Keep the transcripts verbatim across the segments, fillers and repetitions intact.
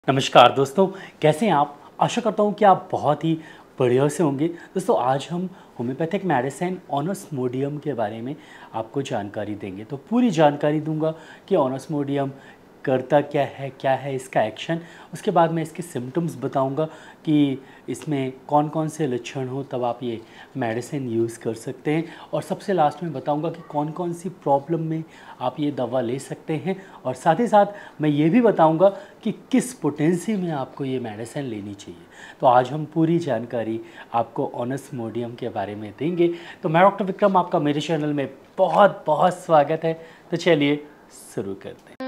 नमस्कार दोस्तों, कैसे हैं आप? आशा करता हूँ कि आप बहुत ही बढ़िया से होंगे। दोस्तों, आज हम होम्योपैथिक मेडिसिन ऑनस्मोडियम के बारे में आपको जानकारी देंगे। तो पूरी जानकारी दूंगा कि ऑनस्मोडियम करता क्या है, क्या है इसका एक्शन। उसके बाद मैं इसके सिम्टम्स बताऊंगा कि इसमें कौन कौन से लक्षण हो तब आप ये मेडिसिन यूज़ कर सकते हैं। और सबसे लास्ट में बताऊंगा कि कौन कौन सी प्रॉब्लम में आप ये दवा ले सकते हैं। और साथ ही साथ मैं ये भी बताऊंगा कि किस पोटेंसी में आपको ये मेडिसिन लेनी चाहिए। तो आज हम पूरी जानकारी आपको ऑनस्मोडियम के बारे में देंगे। तो मैं डॉक्टर विक्रम, आपका मेरे चैनल में बहुत बहुत स्वागत है। तो चलिए शुरू करते हैं।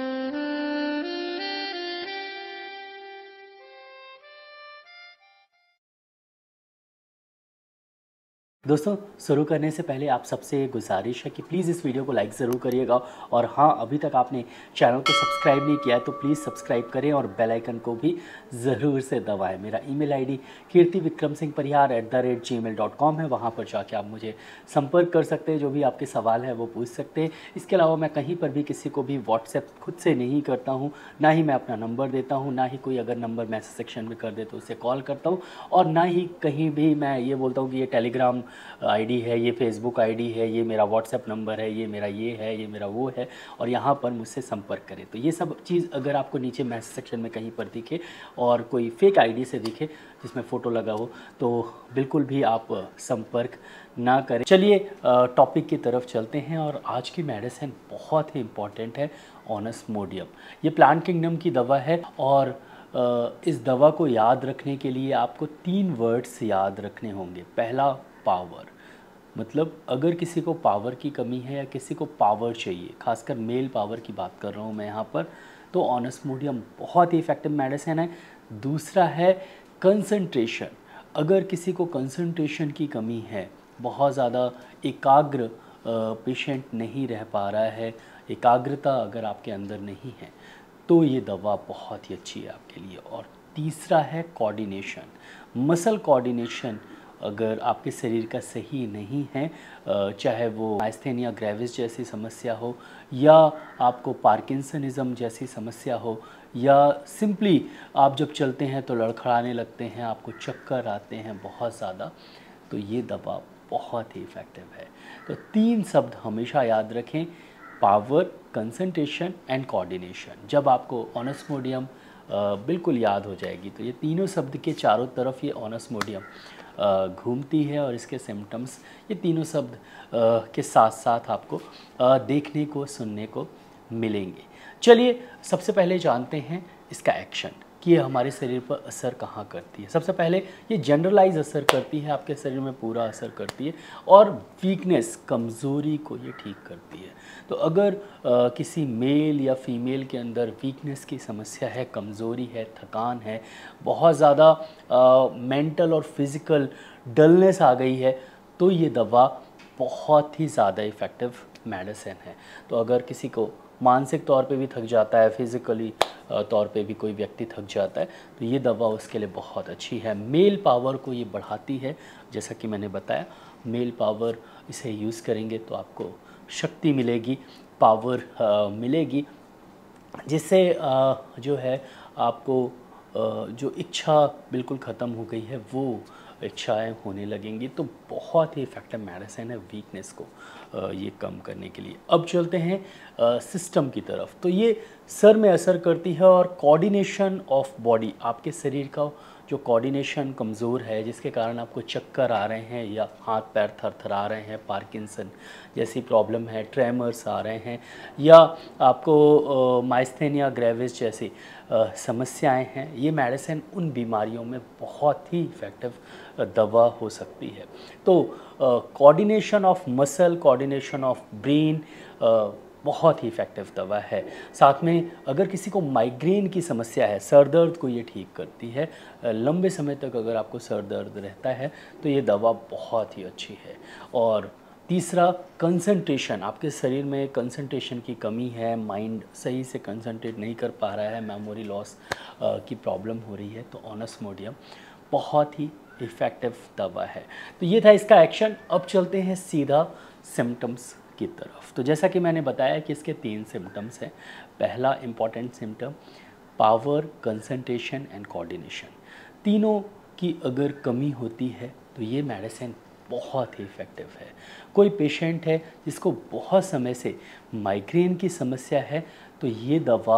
दोस्तों, शुरू करने से पहले आप सबसे गुजारिश है कि प्लीज़ इस वीडियो को लाइक ज़रूर करिएगा। और हाँ, अभी तक आपने चैनल को सब्सक्राइब नहीं किया है तो प्लीज़ सब्सक्राइब करें और बेल आइकन को भी ज़रूर से दबाएं। मेरा email ID Kirti Vikram Singh Parihar at the rate Gmail dot com है। वहाँ पर जाके आप मुझे संपर्क कर सकते हैं, जो भी आपके सवाल है वो पूछ सकते हैं। इसके अलावा मैं कहीं पर भी किसी को भी व्हाट्सएप खुद से नहीं करता हूँ, ना ही मैं अपना नंबर देता हूँ, ना ही कोई अगर नंबर मैसेज सेक्शन में कर दे तो उसे कॉल करता हूँ, और ना ही कहीं भी मैं ये बोलता हूँ कि ये टेलीग्राम आईडी है, ये फेसबुक आईडी है, ये मेरा व्हाट्सएप नंबर है, ये मेरा ये है, ये मेरा वो है, और यहाँ पर मुझसे संपर्क करें। तो ये सब चीज़ अगर आपको नीचे मैसेज सेक्शन में कहीं पर दिखे और कोई फेक आईडी से दिखे जिसमें फ़ोटो लगा हो तो बिल्कुल भी आप संपर्क ना करें। चलिए टॉपिक की तरफ चलते हैं। और आज की मेडिसिन बहुत ही इम्पॉर्टेंट है, ऑनस्मोडियम। ये प्लांट किंगडम की दवा है और इस दवा को याद रखने के लिए आपको तीन वर्ड्स याद रखने होंगे। पहला, पावर। मतलब अगर किसी को पावर की कमी है या किसी को पावर चाहिए, खासकर मेल पावर की बात कर रहा हूँ मैं यहाँ पर, तो ऑनस्मोडियम बहुत ही इफ़ेक्टिव मेडिसिन है। दूसरा है कंसंट्रेशन। अगर किसी को कंसंट्रेशन की कमी है, बहुत ज़्यादा एकाग्र पेशेंट नहीं रह पा रहा है, एकाग्रता अगर आपके अंदर नहीं है, तो ये दवा बहुत ही अच्छी है आपके लिए। और तीसरा है कोऑर्डिनेशन। मसल कोऑर्डिनेशन अगर आपके शरीर का सही नहीं है, चाहे वो माइस्थेनिया ग्रेविस जैसी समस्या हो, या आपको पार्किंसनिज्म जैसी समस्या हो, या सिंपली आप जब चलते हैं तो लड़खड़ाने लगते हैं, आपको चक्कर आते हैं बहुत ज़्यादा, तो ये दवा बहुत ही इफ़ेक्टिव है। तो तीन शब्द हमेशा याद रखें, पावर, कंसंट्रेशन एंड कोऑर्डिनेशन। जब आपको ऑनस्मोडियम बिल्कुल याद हो जाएगी तो ये तीनों शब्द के चारों तरफ ये ऑनस्मोडियम घूमती है, और इसके सिम्टम्स ये तीनों शब्द के साथ साथ आपको देखने को, सुनने को मिलेंगे। चलिए सबसे पहले जानते हैं इसका एक्शन कि ये हमारे शरीर पर असर कहाँ करती है। सबसे पहले ये जनरलाइज असर करती है, आपके शरीर में पूरा असर करती है, और वीकनेस, कमज़ोरी को ये ठीक करती है। तो अगर आ, किसी मेल या फीमेल के अंदर वीकनेस की समस्या है, कमज़ोरी है, थकान है, बहुत ज़्यादा मेंटल और फिज़िकल डलनेस आ गई है, तो ये दवा बहुत ही ज़्यादा इफ़ेक्टिव मेडिसिन है। तो अगर किसी को मानसिक तौर पे भी थक जाता है, फिज़िकली तौर पे भी कोई व्यक्ति थक जाता है, तो ये दवा उसके लिए बहुत अच्छी है। मेल पावर को ये बढ़ाती है, जैसा कि मैंने बताया, मेल पावर इसे यूज़ करेंगे तो आपको शक्ति मिलेगी, पावर आ, मिलेगी, जिससे आ, जो है आपको आ, जो इच्छा बिल्कुल ख़त्म हो गई है वो इच्छाएं होने लगेंगी। तो बहुत ही इफ़ेक्टिव मेडिसिन है वीकनेस को ये कम करने के लिए। अब चलते हैं सिस्टम की तरफ। तो ये सर में असर करती है, और कोऑर्डिनेशन ऑफ बॉडी, आपके शरीर का जो कोऑर्डिनेशन कमज़ोर है, जिसके कारण आपको चक्कर आ रहे हैं या हाथ पैर थरथरा रहे हैं, पार्किंसन जैसी प्रॉब्लम है, ट्रेमर्स आ रहे हैं, या आपको माइस्थेनिया ग्रेविस जैसी समस्याएं हैं, ये मेडिसिन उन बीमारियों में बहुत ही इफ़ेक्टिव दवा हो सकती है। तो coordination of muscle, coordination of brain बहुत ही इफ़ेक्टिव दवा है। साथ में अगर किसी को माइग्रेन की समस्या है, सर दर्द को ये ठीक करती है, लंबे समय तक अगर आपको सर दर्द रहता है तो ये दवा बहुत ही अच्छी है। और तीसरा, कंसंट्रेशन, आपके शरीर में कंसंट्रेशन की कमी है, माइंड सही से कंसंट्रेट नहीं कर पा रहा है, मेमोरी लॉस की प्रॉब्लम हो रही है, तो ऑनस्मोडियम बहुत ही इफ़ेक्टिव दवा है। तो ये था इसका एक्शन। अब चलते हैं सीधा सिम्टम्स की तरफ। तो जैसा कि मैंने बताया कि इसके तीन सिम्टम्स हैं। पहला important symptom power, concentration and coordination, तीनों की अगर कमी होती है तो ये मेडिसिन बहुत ही इफ़ेक्टिव है। कोई पेशेंट है जिसको बहुत समय से माइग्रेन की समस्या है तो ये दवा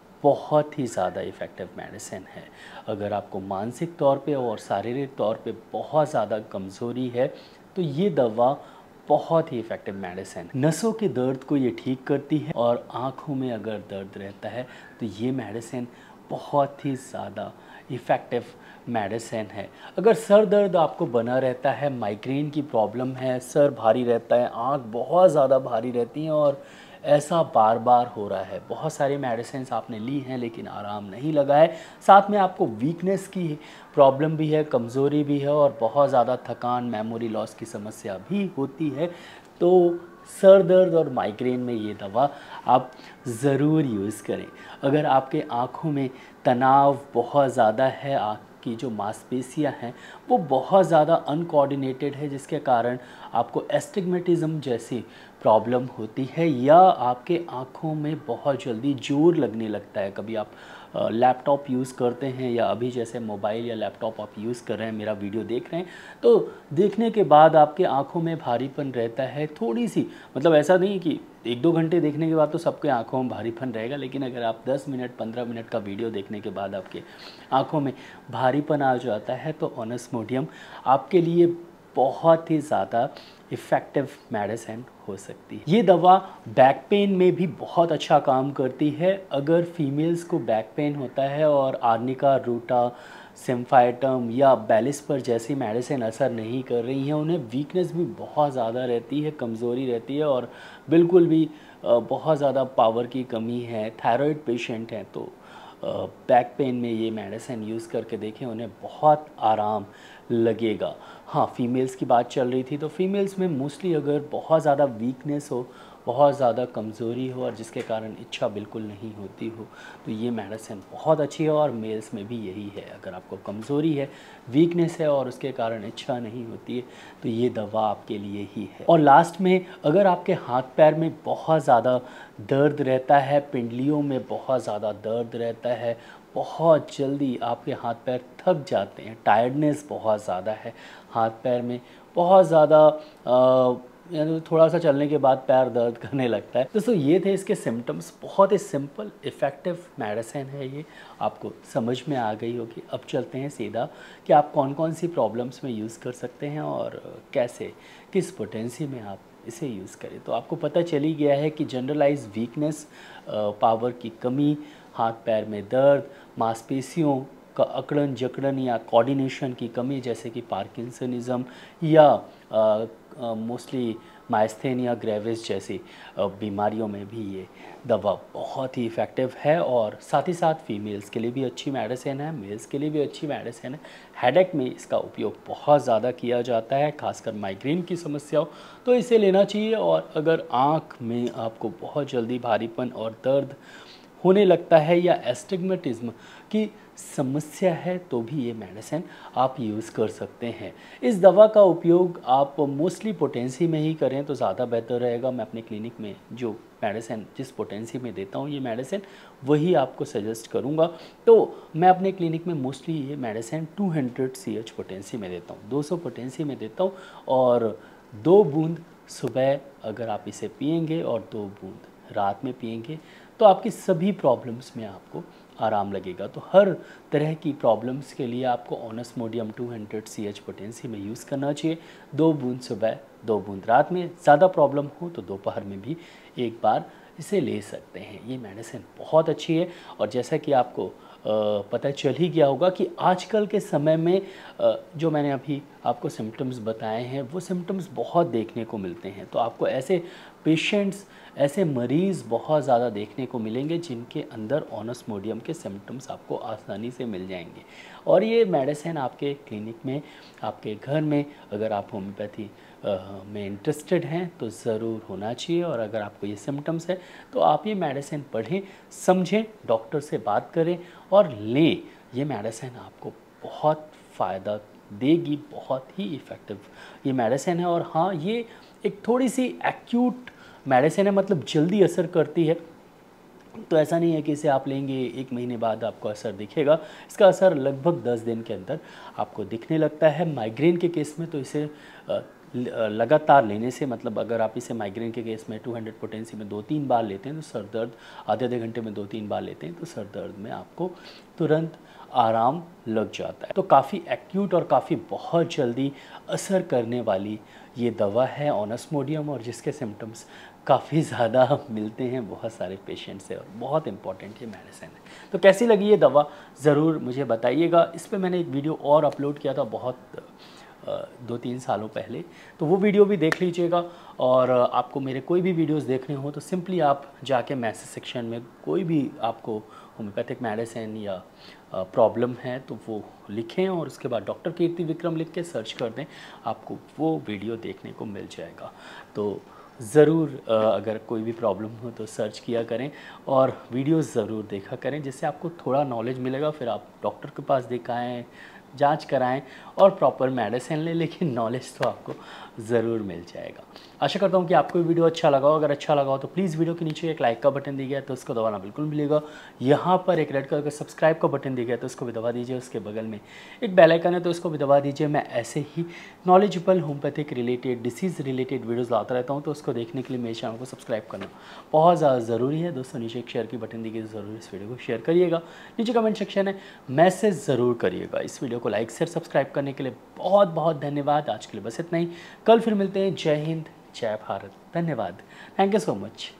बहुत ही ज़्यादा इफ़ेक्टिव मेडिसिन है। अगर आपको मानसिक तौर पे और शारीरिक तौर पे बहुत ज़्यादा कमज़ोरी है तो ये दवा बहुत ही इफ़ेक्टिव मेडिसिन। नसों के दर्द को ये ठीक करती है और आँखों में अगर दर्द रहता है तो ये मेडिसिन बहुत ही ज़्यादा इफ़ेक्टिव मेडिसिन है। अगर सर दर्द आपको बना रहता है, माइग्रेन की प्रॉब्लम है, सर भारी रहता है, आँख बहुत ज़्यादा भारी रहती हैं और ऐसा बार बार हो रहा है, बहुत सारी मेडिसिन्स आपने ली हैं लेकिन आराम नहीं लगा है, साथ में आपको वीकनेस की प्रॉब्लम भी है, कमज़ोरी भी है और बहुत ज़्यादा थकान, मेमोरी लॉस की समस्या भी होती है, तो सर दर्द और माइग्रेन में ये दवा आप ज़रूर यूज़ करें। अगर आपके आँखों में तनाव बहुत ज़्यादा है, आँख की जो मांसपेशियां हैं वो बहुत ज़्यादा अनकोऑर्डिनेटेड है, जिसके कारण आपको एस्टिग्मेटिज्म जैसी प्रॉब्लम होती है या आपके आँखों में बहुत जल्दी जोर लगने लगता है। कभी आप लैपटॉप यूज़ करते हैं या अभी जैसे मोबाइल या लैपटॉप आप यूज़ कर रहे हैं, मेरा वीडियो देख रहे हैं, तो देखने के बाद आपके आँखों में भारीपन रहता है थोड़ी सी, मतलब ऐसा नहीं कि एक दो घंटे देखने के बाद तो सबके आँखों में भारीपन रहेगा, लेकिन अगर आप दस मिनट पंद्रह मिनट का वीडियो देखने के बाद आपके आँखों में भारीपन आ जाता है तो ऑनस्मोडियम आपके लिए बहुत ही ज़्यादा इफ़ेक्टिव मेडिसिन हो सकती है। ये दवा बैक पेन में भी बहुत अच्छा काम करती है। अगर फीमेल्स को बैक पेन होता है और आर्निका, रूटा, सिम्फाइटम या बेलिस्पर जैसी मेडिसिन असर नहीं कर रही हैं, उन्हें वीकनेस भी बहुत ज़्यादा रहती है, कमज़ोरी रहती है और बिल्कुल भी बहुत ज़्यादा पावर की कमी है, थायराइड पेशेंट हैं, तो बैक पेन में ये मेडिसिन यूज़ करके देखें, उन्हें बहुत आराम लगेगा। हाँ, फीमेल्स की बात चल रही थी तो फीमेल्स में मोस्टली अगर बहुत ज़्यादा वीकनेस हो, बहुत ज़्यादा कमज़ोरी हो और जिसके कारण इच्छा बिल्कुल नहीं होती हो तो ये मेडिसिन बहुत अच्छी है। और मेल्स में भी यही है, अगर आपको कमज़ोरी है, वीकनेस है और उसके कारण इच्छा नहीं होती है तो ये दवा आपके लिए ही है। और लास्ट में, अगर आपके हाथ पैर में बहुत ज़्यादा दर्द रहता है, पिंडलियों में बहुत ज़्यादा दर्द रहता है, बहुत जल्दी आपके हाथ पैर थक जाते हैं, टायर्डनेस बहुत ज़्यादा है, हाथ पैर में बहुत ज़्यादा यानी थोड़ा सा चलने के बाद पैर दर्द करने लगता है। दोस्तों ये थे इसके सिम्टम्स, बहुत ही सिंपल इफ़ेक्टिव मेडिसिन है ये, आपको समझ में आ गई होगी। अब चलते हैं सीधा कि आप कौन कौन सी प्रॉब्लम्स में यूज़ कर सकते हैं और कैसे, किस पोटेंसी में आप इसे यूज़ करें। तो आपको पता चली गया है कि जनरलाइज वीकनेस, पावर की कमी, हाथ पैर में दर्द, मांसपेशियों का अकड़न जकड़न या कोऑर्डिनेशन की कमी जैसे कि पार्किंसनिज्म या मोस्टली माइस्थेनिया ग्रेविस जैसी बीमारियों में भी ये दवा बहुत ही इफ़ेक्टिव है। और साथ ही साथ फीमेल्स के लिए भी अच्छी मेडिसिन है, मेल्स के लिए भी अच्छी मेडिसिन है। हेडेक में इसका उपयोग बहुत ज़्यादा किया जाता है, खासकर माइग्रेन की समस्या हो तो इसे लेना चाहिए। और अगर आँख में आपको बहुत जल्दी भारीपन और दर्द होने लगता है या एस्टिग्मेटिज्म की समस्या है तो भी ये मेडिसिन आप यूज़ कर सकते हैं। इस दवा का उपयोग आप मोस्टली पोटेंसी में ही करें तो ज़्यादा बेहतर रहेगा। मैं अपने क्लिनिक में जो मेडिसिन जिस पोटेंसी में देता हूँ ये मेडिसिन, वही आपको सजेस्ट करूँगा। तो मैं अपने क्लिनिक में मोस्टली ये medicine two hundred C H potency में देता हूँ, दो सौ पोटेंसी में देता हूँ और दो बूंद सुबह अगर आप इसे पिएंगे और दो बूंद रात में पिएंगे तो आपकी सभी प्रॉब्लम्स में आपको आराम लगेगा। तो हर तरह की प्रॉब्लम्स के लिए आपको onosmodium two hundred C H potency में यूज़ करना चाहिए, दो बूंद सुबह, दो बूंद रात में। ज़्यादा प्रॉब्लम हो तो दोपहर में भी एक बार इसे ले सकते हैं। ये मेडिसिन बहुत अच्छी है और जैसा कि आपको पता चल ही गया होगा कि आजकल के समय में जो मैंने अभी आपको सिम्टम्स बताए हैं वो सिम्टम्स बहुत देखने को मिलते हैं। तो आपको ऐसे पेशेंट्स, ऐसे मरीज़ बहुत ज़्यादा देखने को मिलेंगे जिनके अंदर ऑनस्मोडियम के सिम्टम्स आपको आसानी से मिल जाएंगे। और ये मेडिसिन आपके क्लिनिक में, आपके घर में, अगर आप होम्योपैथी में इंटरेस्टेड हैं तो ज़रूर होना चाहिए। और अगर आपको ये सिम्टम्स है तो आप ये मेडिसिन पढ़ें, समझें, डॉक्टर से बात करें और लें। ये मेडिसिन आपको बहुत फ़ायदा देगी, बहुत ही इफ़ेक्टिव ये मेडिसिन है। और हाँ, ये एक थोड़ी सी एक्यूट मेडिसिन है, मतलब जल्दी असर करती है, तो ऐसा नहीं है कि इसे आप लेंगे एक महीने बाद आपको असर दिखेगा, इसका असर लगभग दस दिन के अंदर आपको दिखने लगता है। माइग्रेन के केस में तो इसे लगातार लेने से, मतलब अगर आप इसे माइग्रेन के केस में टू हंड्रेड पोटेंसी में दो तीन बार लेते हैं तो सर दर्द, आधे आधे घंटे में दो तीन बार लेते हैं तो सर दर्द में आपको तुरंत आराम लग जाता है। तो काफ़ी एक्यूट और काफ़ी बहुत जल्दी असर करने वाली ये दवा है ऑनस्मोडियम, और जिसके सिम्टम्स काफ़ी ज़्यादा मिलते हैं बहुत सारे पेशेंट से, और बहुत इंपॉर्टेंट ये मेडिसिन है। तो कैसी लगी ये दवा ज़रूर मुझे बताइएगा। इस पर मैंने एक वीडियो और अपलोड किया था बहुत दो तीन सालों पहले, तो वो वीडियो भी देख लीजिएगा। और आपको मेरे कोई भी वीडियोस देखने हो तो सिंपली आप जाके मैसेज सेक्शन में कोई भी आपको होम्योपैथिक मेडिसिन या प्रॉब्लम है तो वो लिखें, और उसके बाद डॉक्टर कीर्ति विक्रम लिख के सर्च कर दें, आपको वो वीडियो देखने को मिल जाएगा। तो ज़रूर अगर कोई भी प्रॉब्लम हो तो सर्च किया करें और वीडियोस ज़रूर देखा करें, जिससे आपको थोड़ा नॉलेज मिलेगा। फिर आप डॉक्टर के पास दिखाएं, जांच कराएं और प्रॉपर मेडिसिन लें, लेकिन नॉलेज तो आपको ज़रूर मिल जाएगा। आशा करता हूँ कि आपको वीडियो अच्छा लगा हो। अगर अच्छा लगा हो तो प्लीज़ वीडियो के नीचे एक लाइक का बटन दिया गया है तो उसको दबाना बिल्कुल मिलेगा। यहाँ पर एक रेड कलर का सब्सक्राइब का बटन दिया गया है तो उसको भी दबा दीजिए। उसके बगल में एक बेल आइकन है तो उसको भी दबा दीजिए। मैं ऐसे ही knowledgeable homeopathic related, disease related videos लाता रहता हूँ, तो उसको देखने के लिए मेरे चैनल को सब्सक्राइब करना बहुत ज़्यादा ज़रूरी है। दोस्तों नीचे एक शेयर की बटन दी गई, ज़रूर इस वीडियो को शेयर करिएगा। नीचे कमेंट सेक्शन है, मैसेज ज़रूर करिएगा। इस वीडियो को लाइक शेयर सब्सक्राइब करने के लिए बहुत बहुत धन्यवाद। आज के लिए बस इतना ही, कल फिर मिलते हैं। जय हिंद, जय भारत, धन्यवाद, थैंक यू सो मच।